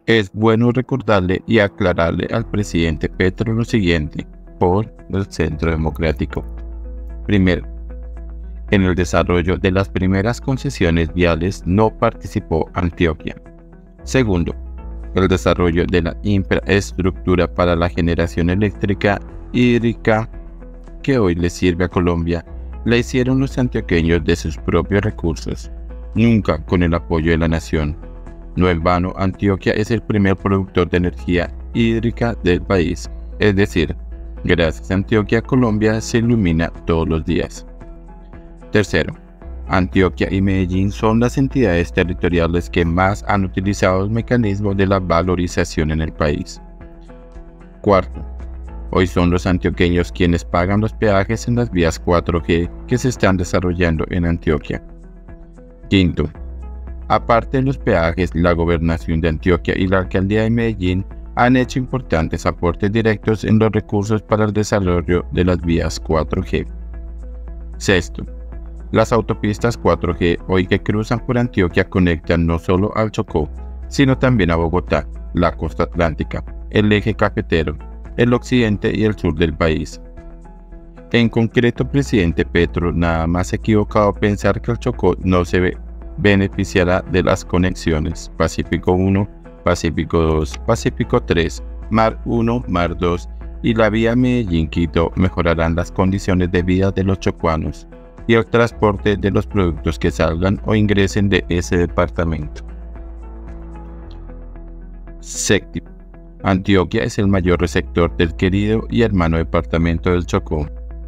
Es bueno recordarle y aclararle al presidente Petro lo siguiente por el Centro Democrático. Primero, en el desarrollo de las primeras concesiones viales no participó Antioquia. Segundo, el desarrollo de la infraestructura para la generación eléctrica hídrica que hoy le sirve a Colombia, la hicieron los antioqueños de sus propios recursos, nunca con el apoyo de la nación. No en vano, Antioquia es el primer productor de energía hídrica del país, es decir, gracias a Antioquia, Colombia se ilumina todos los días. Tercero, Antioquia y Medellín son las entidades territoriales que más han utilizado el mecanismo de la valorización en el país. Cuarto, hoy son los antioqueños quienes pagan los peajes en las vías 4G que se están desarrollando en Antioquia. Quinto, aparte de los peajes, la Gobernación de Antioquia y la Alcaldía de Medellín han hecho importantes aportes directos en los recursos para el desarrollo de las vías 4G. Sexto, las autopistas 4G hoy que cruzan por Antioquia conectan no solo al Chocó, sino también a Bogotá, la costa atlántica, el eje cafetero, el occidente y el sur del país. En concreto, presidente Petro nada más equivocado pensar que el Chocó no se beneficiará de las conexiones Pacífico 1, Pacífico 2, Pacífico 3, Mar 1, Mar 2 y la vía Medellín-Quito mejorarán las condiciones de vida de los chocuanos y el transporte de los productos que salgan o ingresen de ese departamento. Séptimo, Antioquia es el mayor receptor del querido y hermano departamento del Chocó.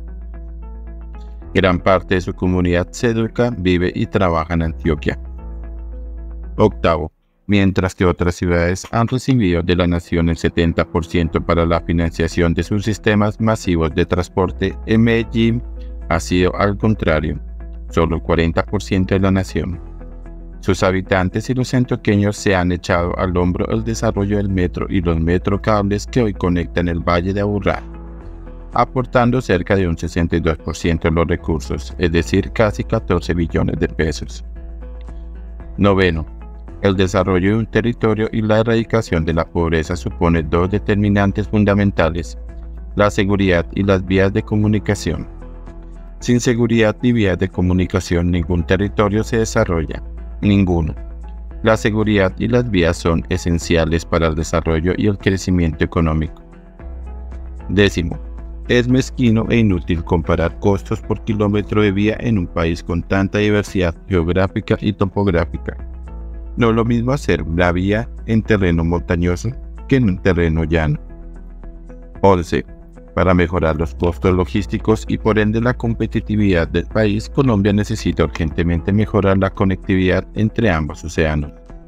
Gran parte de su comunidad se educa, vive y trabaja en Antioquia. Octavo, mientras que otras ciudades han recibido de la nación el 70% para la financiación de sus sistemas masivos de transporte, en Medellín ha sido al contrario, solo el 40% de la nación. Sus habitantes y los antioqueños se han echado al hombro el desarrollo del metro y los metrocables que hoy conectan el Valle de Aburrá, aportando cerca de un 62% de los recursos, es decir, casi 14 billones de pesos. Noveno, el desarrollo de un territorio y la erradicación de la pobreza supone dos determinantes fundamentales: la seguridad y las vías de comunicación. Sin seguridad y vías de comunicación ningún territorio se desarrolla, ninguno. La seguridad y las vías son esenciales para el desarrollo y el crecimiento económico. Décimo, es mezquino e inútil comparar costos por kilómetro de vía en un país con tanta diversidad geográfica y topográfica. No es lo mismo hacer una vía en terreno montañoso que en un terreno llano. 11. Para mejorar los costos logísticos y por ende la competitividad del país, Colombia necesita urgentemente mejorar la conectividad entre ambos océanos.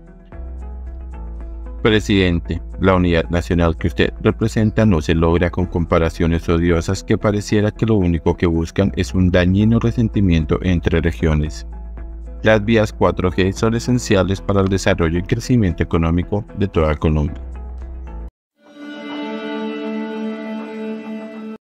Presidente, la unidad nacional que usted representa no se logra con comparaciones odiosas que pareciera que lo único que buscan es un dañino resentimiento entre regiones. Las vías 4G son esenciales para el desarrollo y crecimiento económico de toda Colombia.